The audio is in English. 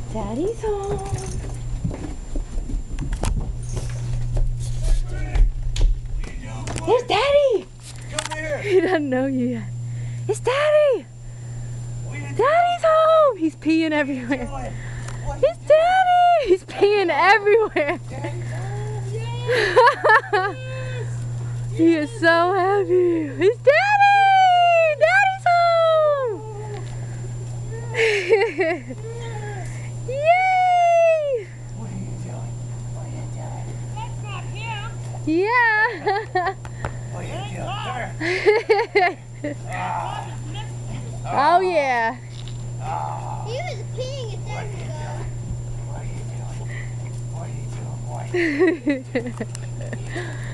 Daddy's home. There's Daddy! Come here! He doesn't know you yet. It's Daddy! Daddy's home! He's peeing everywhere. It's Daddy! He's peeing everywhere. He is so happy. It's Daddy! Daddy's home! Yay! What are you doing? What are you doing? That's not him. Yeah! What are you doing? Come here. Oh yeah. Oh, He was peeing a what are you second doing? ago. What are you doing? What are you doing, boy?